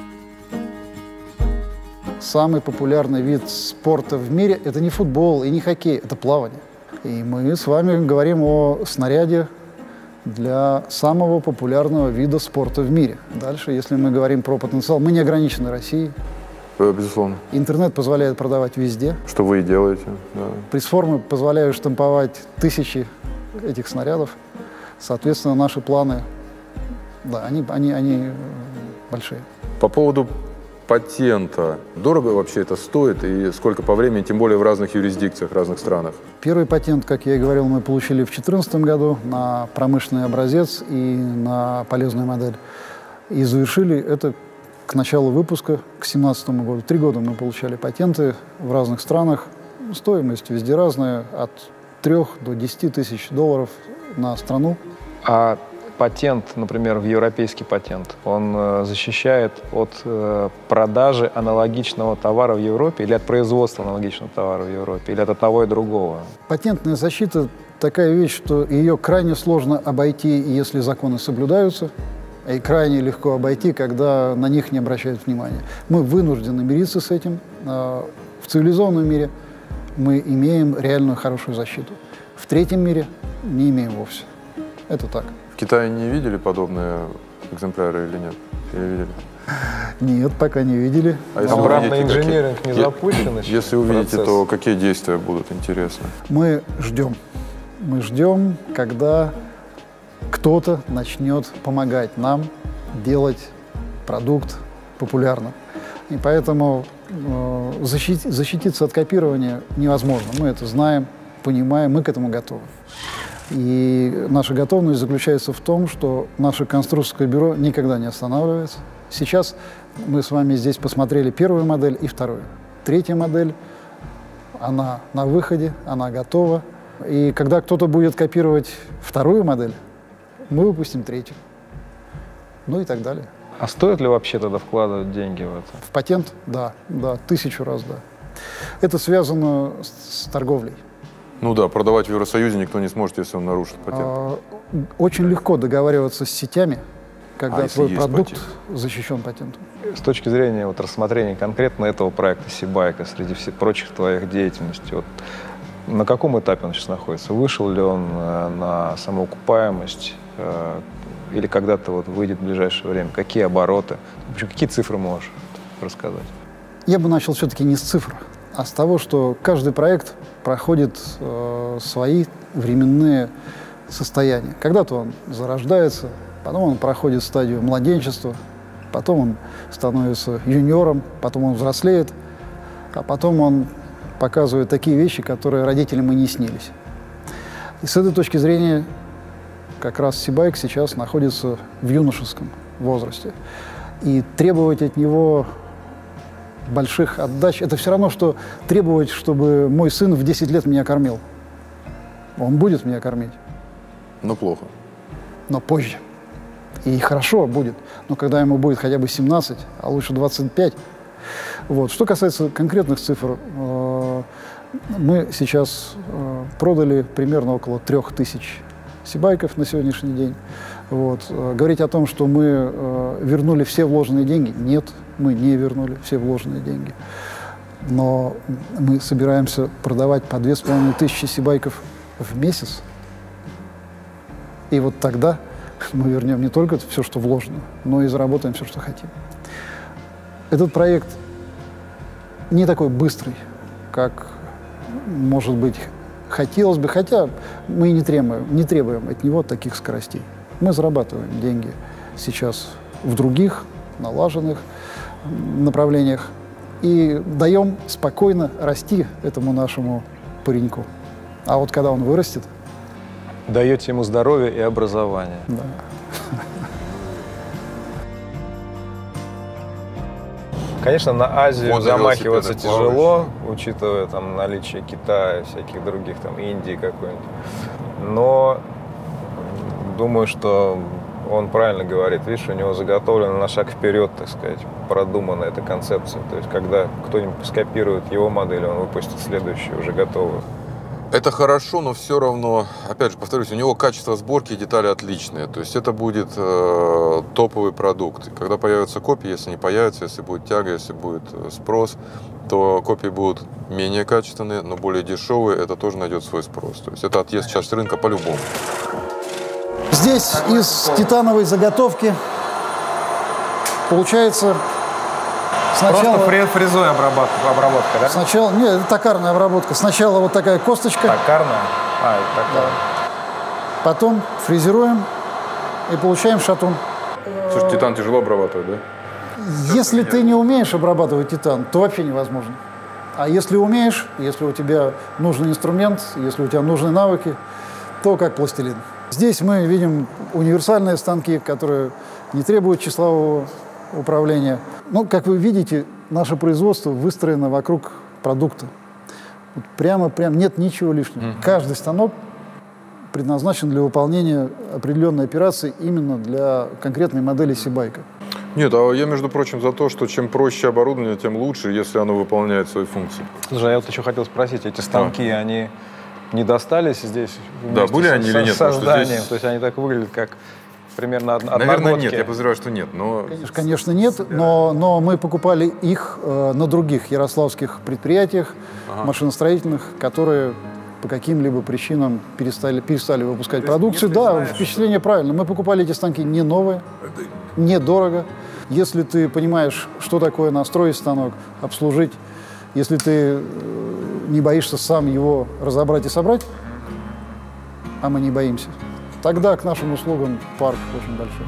Самый популярный вид спорта в мире – это не футбол и не хоккей, это плавание. И мы с вами говорим о снаряде для самого популярного вида спорта в мире. Дальше, если мы говорим про потенциал, мы не ограничены Россией. Безусловно. Интернет позволяет продавать везде. Что вы и делаете. Да. Пресс-формы позволяют штамповать тысячи этих снарядов. Соответственно, наши планы, да, они большие. По поводу патента. Дорого вообще это стоит и сколько по времени, тем более в разных юрисдикциях, в разных странах? Первый патент, как я и говорил, мы получили в 2014 году на промышленный образец и на полезную модель. И завершили это к началу выпуска, к 2017 году. 3 года мы получали патенты в разных странах. Стоимость везде разная, от 3 до 10 тысяч долларов на страну. А патент, например, в европейский патент, он защищает от продажи аналогичного товара в Европе или от производства аналогичного товара в Европе, или от одного и другого? Патентная защита такая вещь, что ее крайне сложно обойти, если законы соблюдаются, и крайне легко обойти, когда на них не обращают внимания. Мы вынуждены мириться с этим. В цивилизованном мире мы имеем реальную хорошую защиту. В третьем мире не имеем вовсе. Это так. В Китае не видели подобные экземпляры или нет? Или видели? Нет, пока не видели. А если Обратный увидите, инженеринг не запущен еще? Если увидите, процесс? то какие действия будут интересны? Мы ждем. Мы ждем, когда кто-то начнет помогать нам делать продукт популярным. И поэтому защититься от копирования невозможно. Мы это знаем, понимаем, мы к этому готовы. И наша готовность заключается в том, что наше конструкторское бюро никогда не останавливается. Сейчас мы с вами здесь посмотрели первую модель и вторую. Третья модель, она на выходе, она готова. И когда кто-то будет копировать вторую модель, мы выпустим третью. Ну и так далее. А стоит ли вообще тогда вкладывать деньги в это? В патент? Да, 1000 раз, да. Это связано с торговлей. Ну да, продавать в Евросоюзе никто не сможет, если он нарушит патент. Очень легко договариваться с сетями, когда твой продукт патент защищен патентом. С точки зрения вот, рассмотрения конкретно этого проекта Сибайка среди всех прочих твоих деятельностей, вот, на каком этапе он сейчас находится? Вышел ли он на самоокупаемость? Или когда-то вот выйдет в ближайшее время? Какие обороты? Какие цифры можешь рассказать? Я бы начал все-таки не с цифр, а с того, что каждый проект проходит свои временные состояния. Когда-то он зарождается, потом он проходит стадию младенчества, потом он становится юниором, потом он взрослеет, а потом он показывают такие вещи, которые родителям и не снились. И с этой точки зрения как раз Сибайк сейчас находится в юношеском возрасте. И требовать от него больших отдач – это все равно, что требовать, чтобы мой сын в 10 лет меня кормил. Он будет меня кормить. Но плохо. Но позже. И хорошо будет. Но когда ему будет хотя бы 17, а лучше 25. Вот. Что касается конкретных цифр, мы сейчас продали примерно около 3000 Сибайков на сегодняшний день. Вот. Говорить о том, что мы вернули все вложенные деньги, нет, мы не вернули все вложенные деньги. Но мы собираемся продавать по 2500 Сибайков в месяц. И вот тогда мы вернем не только все, что вложено, но и заработаем все, что хотим. Этот проект не такой быстрый, как, может быть, хотелось бы, хотя мы и не требуем от него таких скоростей. Мы зарабатываем деньги сейчас в других, налаженных направлениях и даем спокойно расти этому нашему пареньку. А вот когда он вырастет... Даете ему здоровье и образование. Да. Конечно, на Азию Вот замахиваться велосипеды тяжело, учитывая там наличие Китая, всяких других, там Индии какой-нибудь. Но думаю, что он правильно говорит. Видишь, у него заготовлена на шаг вперед, так сказать, продумана эта концепция. То есть, когда кто-нибудь скопирует его модель, он выпустит следующую, уже готовую. Это хорошо, но все равно, опять же, повторюсь, у него качество сборки и детали отличные. То есть это будет топовый продукт. Когда появятся копии, если не появятся, если будет тяга, если будет спрос, то копии будут менее качественные, но более дешевые. Это тоже найдет свой спрос. То есть это отъезд часть рынка по-любому. Здесь из титановой заготовки получается сначала... Просто фрезой обработка, да? Сначала, нет, это токарная обработка. Сначала вот такая косточка. Токарная? А, это токарная. Да. Потом фрезеруем и получаем шатун. Слушай, титан тяжело обрабатывать, да? Если ты не умеешь обрабатывать титан, то вообще невозможно. А если умеешь, если у тебя нужный инструмент, если у тебя нужны навыки, то как пластилин. Здесь мы видим универсальные станки, которые не требуют числового управления. Ну, как вы видите, наше производство выстроено вокруг продукта. Вот прямо нет ничего лишнего. Каждый станок предназначен для выполнения определенной операции именно для конкретной модели Сибайка. Нет, а я, между прочим, за то, что чем проще оборудование, тем лучше, если оно выполняет свои функции. Слушай, я вот еще хотел спросить, эти станки, они не достались здесь? Да, были они или нет? Созданием, здесь... то есть они так выглядят, как примерно одногодки? Наверное, нет, я подозреваю, что нет. Но... Конечно, нет, но мы покупали их на других ярославских предприятиях, машиностроительных, которые по каким-либо причинам перестали выпускать продукцию. Да, впечатление правильно. Мы покупали эти станки не новые, недорого. Если ты понимаешь, что такое настроить станок, обслужить, если ты не боишься сам его разобрать и собрать, а мы не боимся, тогда к нашим услугам парк очень большой.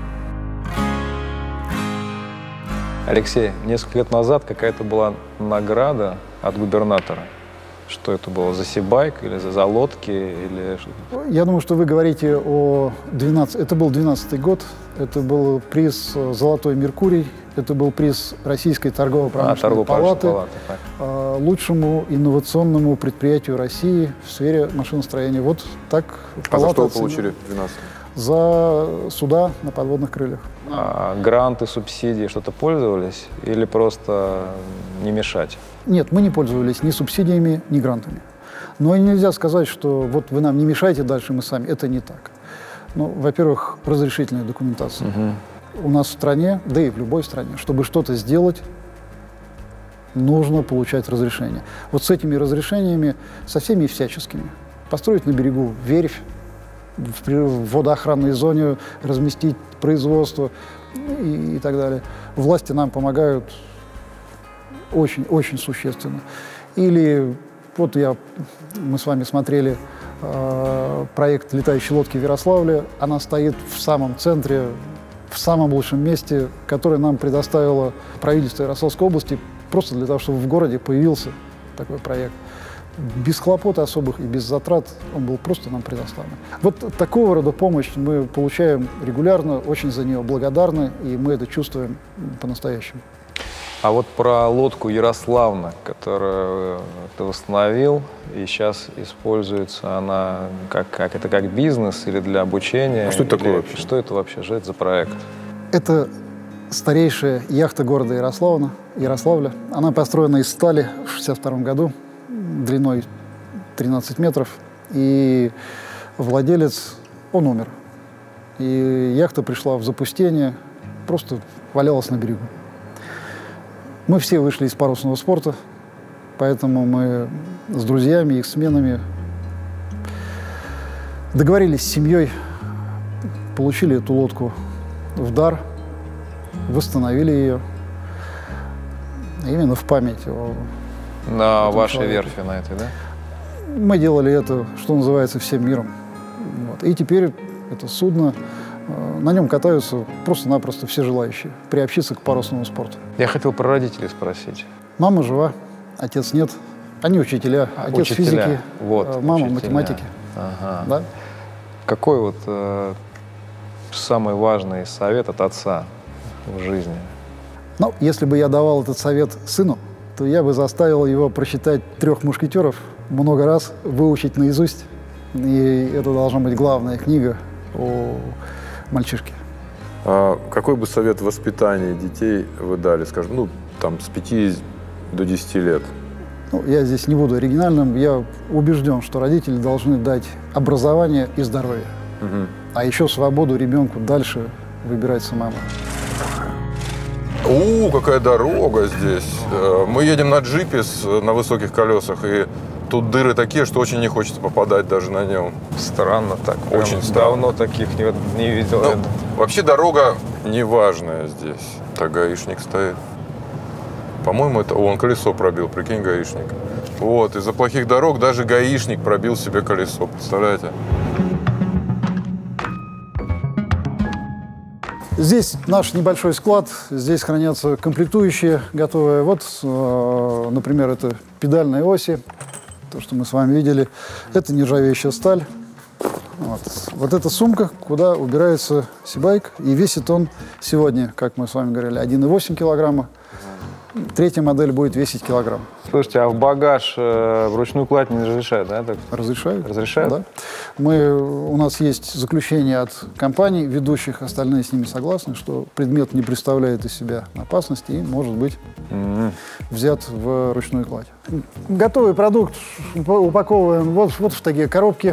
Алексей, несколько лет назад какая-то была награда от губернатора. Что это было, за Сибайк или за лодки? Или... Я думаю, что вы говорите о 12... Это был 12-й год, это был приз «Золотой Меркурий», это был приз Российской торгово-промышленной палаты лучшему инновационному предприятию России в сфере машиностроения. Вот так палата за что вы получили 12? За суда на подводных крыльях. А гранты, субсидии, что-то пользовались или просто не мешать? Нет, мы не пользовались ни субсидиями, ни грантами. Но нельзя сказать, что вот вы нам не мешаете, дальше мы сами. Это не так. Ну, во-первых, разрешительная документация. У нас в стране, да и в любой стране, чтобы что-то сделать, нужно получать разрешение. Вот с этими разрешениями, со всеми всяческими. Построить на берегу верфь, в водоохранной зоне разместить производство и так далее. Власти нам помогают очень существенно. Или вот мы с вами смотрели проект летающей лодки в Ярославле. Она стоит в самом центре, в самом лучшем месте, которое нам предоставило правительство Ярославской области, просто для того, чтобы в городе появился такой проект. Без хлопот особых и без затрат он был просто нам предоставлен. Вот такого рода помощь мы получаем регулярно, очень за нее благодарны, и мы это чувствуем по-настоящему. А вот про лодку Ярославна, которую ты восстановил, и сейчас используется она как бизнес или для обучения? А что это такое вообще? Что это вообще? Что это за проект? Это старейшая яхта города Ярославля. Она построена из стали в 1962 году, длиной 13 метров. И владелец, он умер. И яхта пришла в запустение, просто валялась на берегу. Мы все вышли из парусного спорта, поэтому мы с друзьями, их сменами договорились с семьей, получили эту лодку в дар, восстановили ее именно в память о На вашей человеке. верфи, на этой, да? Мы делали это, что называется, всем миром. Вот. И теперь это судно, на нем катаются просто-напросто все желающие приобщиться к парусному спорту. Я хотел про родителей спросить. Мама жива, отец нет. Они учителя. Отец физики, вот, мама учителя. математики. Ага. Да? Какой вот самый важный совет от отца в жизни? Ну, если бы я давал этот совет сыну, то я бы заставил его прочитать «Трех мушкетеров» много раз, выучить наизусть. И это должна быть главная книга о мальчишке. А какой бы совет в воспитании детей вы дали, скажем, ну, там, с 5 до 10 лет? Ну, я здесь не буду оригинальным. Я убежден, что родители должны дать образование и здоровье. Угу. А еще свободу ребенку дальше выбирать самому. Какая дорога здесь. Мы едем на джипе на высоких колесах, и тут дыры такие, что очень не хочется попадать даже на нем. Странно так. Очень Прям странно. Давно таких не видел. Ну, вообще дорога неважная здесь. Так гаишник стоит. По-моему, это... он колесо пробил, прикинь, гаишник. Вот, из-за плохих дорог даже гаишник пробил себе колесо, представляете? Здесь наш небольшой склад, здесь хранятся комплектующие готовые. Вот, например, это педальные оси, то, что мы с вами видели. Это нержавеющая сталь. Вот эта сумка, куда убирается сибайк. И весит он сегодня, как мы с вами говорили, 1,8 килограмма. Третья модель будет весить килограмм. Слушайте, а в багаж вручную кладь не разрешают, да? Так? Разрешают? Разрешают? Да. У нас есть заключение от компаний, ведущих, остальные с ними согласны, что предмет не представляет из себя опасности и может быть взят в ручную кладь. Готовый продукт упаковываем вот в такие коробки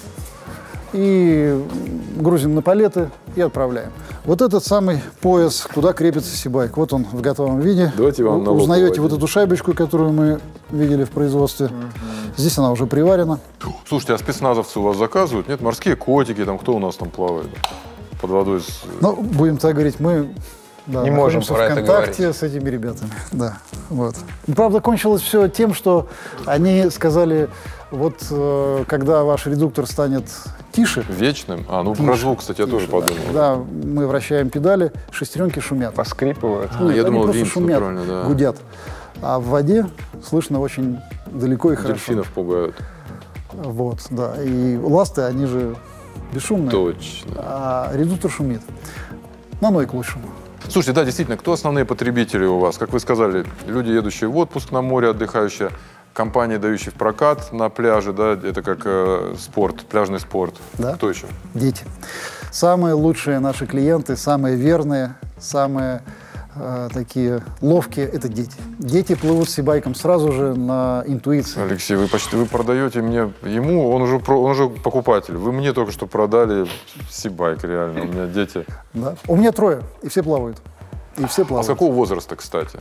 и грузим на палеты и отправляем. Вот этот самый пояс, куда крепится сибайк. Вот он в готовом виде. Давайте вам на узнаете лодку вот эту шайбочку, которую мы видели в производстве. Здесь она уже приварена. Слушайте, а спецназовцы у вас заказывают? Нет, морские котики, там кто у нас там плавает под водой? Ну, будем так говорить, мы не можем про это в контакте говорить с этими ребятами. Да, вот. Правда, кончилось все тем, что они сказали, вот когда ваш редуктор станет тише. Вечным? Про звук, кстати, я тоже да. подумал. Да, мы вращаем педали, шестеренки шумят. Поскрипывают. Я думал, они просто винт, шумят, правильно, да. гудят. А в воде слышно очень далеко и хорошо. Дельфинов пугают. Вот, да. И ласты, они же бесшумные. Точно. А редуктор шумит. Наной к лучшему. Слушайте, да, действительно, кто основные потребители у вас? Как вы сказали, люди, едущие в отпуск на море, отдыхающие, компании, дающие в прокат на пляже, да, это как спорт, пляжный спорт. Да. Кто еще? Дети. Самые лучшие наши клиенты, самые верные, самые такие ловкие – это дети. Дети плывут с сибайком сразу же на интуиции. Алексей, вы продаете ему, он уже покупатель. Вы мне только что продали сибайк, реально. У меня дети. Да. У меня 3, и все плавают. И все А плавают. с какого возраста, кстати?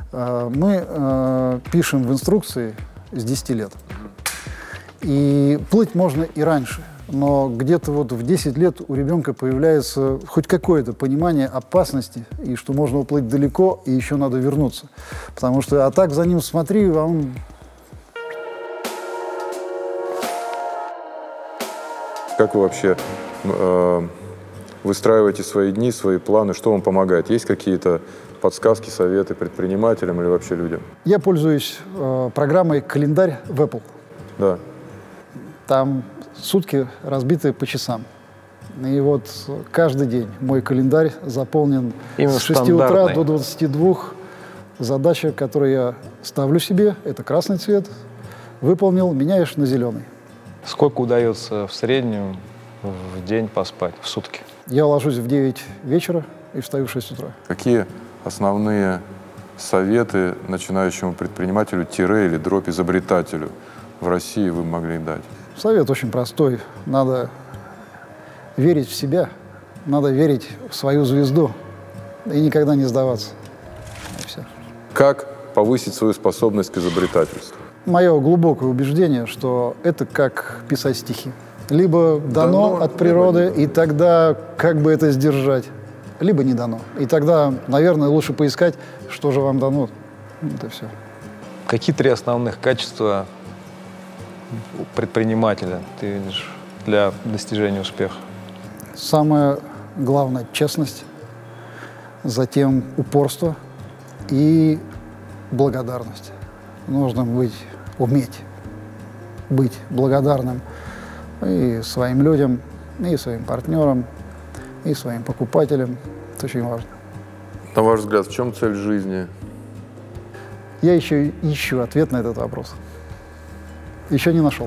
Мы пишем в инструкции с 10 лет. И плыть можно и раньше. Но где-то вот в 10 лет у ребенка появляется хоть какое-то понимание опасности, и что можно уплыть далеко, и еще надо вернуться. Потому что, а так за ним смотри, а он... Как вы вообще выстраиваете свои дни, свои планы? Что вам помогает? Есть какие-то подсказки, советы предпринимателям или вообще людям? Я пользуюсь программой «Календарь» в Apple. Да. Там сутки разбиты по часам. И вот каждый день мой календарь заполнен именно с 6 утра до 22. Задача, которую я ставлю себе, это красный цвет. Выполнил, меняешь на зеленый. Сколько удается в среднем в день поспать, в сутки? Я ложусь в 9 вечера и встаю в 6 утра. Какие основные советы начинающему предпринимателю или изобретателю в России вы могли дать? Совет очень простой. Надо верить в себя, надо верить в свою звезду и никогда не сдаваться. И все. Как повысить свою способность к изобретательству? Мое глубокое убеждение, что это как писать стихи. Либо дано от природы, и тогда как бы это сдержать, либо не дано. И тогда, наверное, лучше поискать, что же вам дано. Это все. Какие 3 основных качества у предпринимателя ты видишь для достижения успеха? Самое главное – честность, затем упорство и благодарность. Нужно уметь быть благодарным и своим людям, и своим партнерам, и своим покупателям. Это очень важно. На ваш взгляд, в чем цель жизни? Я еще ищу ответ на этот вопрос. Еще не нашел.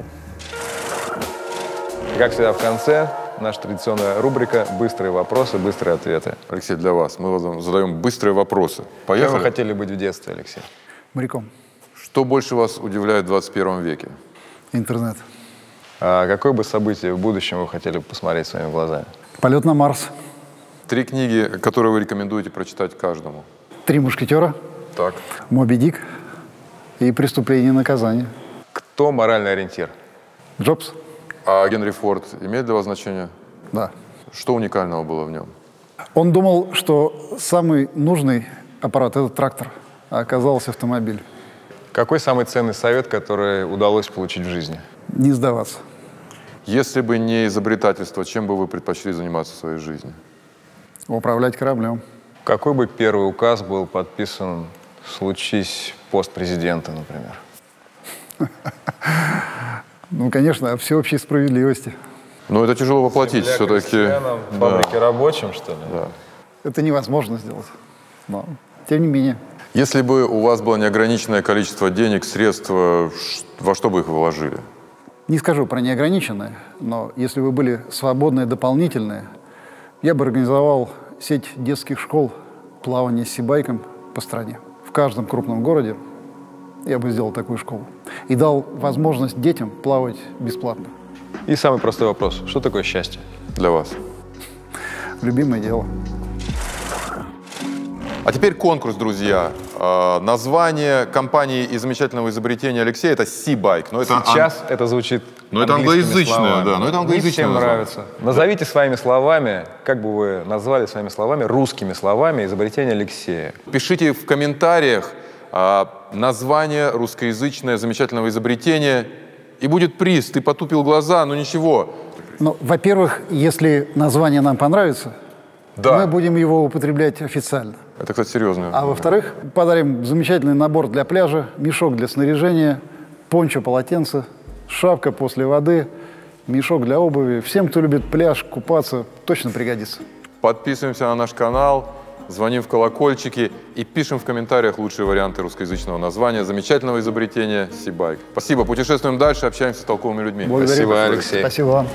Как всегда в конце, наша традиционная рубрика «Быстрые вопросы, быстрые ответы». Алексей, для вас. Мы вам задаем быстрые вопросы. Поехали? Кем вы хотели быть в детстве, Алексей? Моряком. Что больше вас удивляет в 21 веке? Интернет. А какое бы событие в будущем вы хотели бы посмотреть своими глазами? Полет на Марс. 3 книги, которые вы рекомендуете прочитать каждому. «Три мушкетера». Так. «Моби Дик» и «Преступление и наказание». Кто моральный ориентир? Джобс? А Генри Форд имеет для вас значение? Да. Что уникального было в нем? Он думал, что самый нужный аппарат – это трактор, а оказался автомобиль. Какой самый ценный совет, который удалось получить в жизни? Не сдаваться. Если бы не изобретательство, чем бы вы предпочли заниматься в своей жизни? Управлять кораблем. Какой бы первый указ был подписан, случись пост президента, например? Ну, конечно, о всеобщей справедливости. Но это тяжело воплотить все-таки. Фабрике рабочим, что ли? Да. Это невозможно сделать. Но, тем не менее. Если бы у вас было неограниченное количество денег, средств, во что бы их вложили? Не скажу про неограниченное, но если бы были свободные, дополнительные, я бы организовал сеть детских школ плавания с сибайком по стране. В каждом крупном городе я бы сделал такую школу. И дал возможность детям плавать бесплатно. И самый простой вопрос. Что такое счастье? Для вас. Любимое дело. А теперь конкурс, друзья. Название компании и замечательного изобретения Алексея – это Seabike. Но это Сейчас это звучит Но это англоязычное, да. Но это англоязычное. Не всем нравится. Назовите своими словами, как бы вы назвали своими словами, русскими словами изобретение Алексея. Пишите в комментариях название русскоязычное замечательного изобретения, и будет приз. Ты потупил глаза, но ничего. Ну, во-первых, если название нам понравится, Да. мы будем его употреблять официально. Это, кстати, серьезно. А во-вторых, подарим замечательный набор для пляжа, мешок для снаряжения, пончо, полотенце, шапка после воды, мешок для обуви. Всем, кто любит пляж, купаться, точно пригодится. Подписываемся на наш канал, звоним в колокольчики и пишем в комментариях лучшие варианты русскоязычного названия замечательного изобретения Seabike. Спасибо. Путешествуем дальше, общаемся с толковыми людьми. Благодарю. Спасибо, Алексей. Спасибо вам.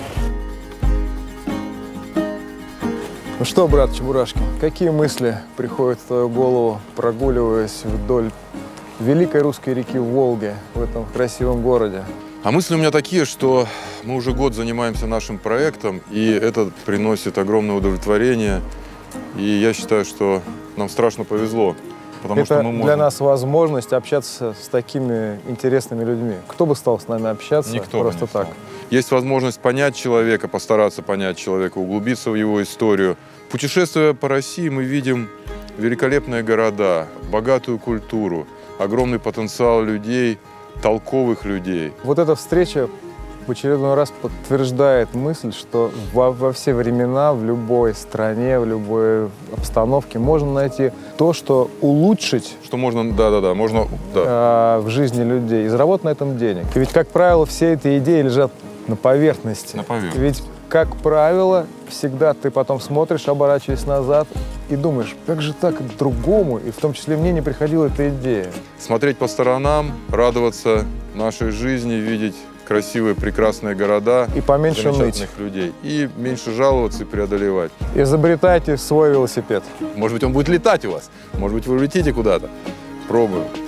Ну что, брат Чебурашкин, какие мысли приходят в твою голову, прогуливаясь вдоль великой русской реки Волги в этом красивом городе? А мысли у меня такие, что мы уже год занимаемся нашим проектом, и это приносит огромное удовлетворение. И я считаю, что нам страшно повезло, потому что Это мы можем... для нас возможность общаться с такими интересными людьми. Кто бы стал с нами общаться Никто просто бы не стал. так? Есть возможность понять человека, постараться понять человека, углубиться в его историю. Путешествуя по России, мы видим великолепные города, богатую культуру, огромный потенциал людей, толковых людей. Вот эта встреча в очередной раз подтверждает мысль, что во все времена, в любой стране, в любой обстановке можно найти то, что улучшить, Что можно, можно, в жизни людей и заработать на этом денег. И ведь, как правило, все эти идеи лежат на поверхности. На поверхности. Ведь, как правило, всегда ты потом смотришь, оборачиваясь назад, и думаешь, как же так другому, и в том числе мне не приходила эта идея. Смотреть по сторонам, радоваться нашей жизни, видеть красивые, прекрасные города, И поменьше замечательных людей. И меньше жаловаться и преодолевать. Изобретайте свой велосипед. Может быть, он будет летать у вас. Может быть, вы улетите куда-то. Пробуем.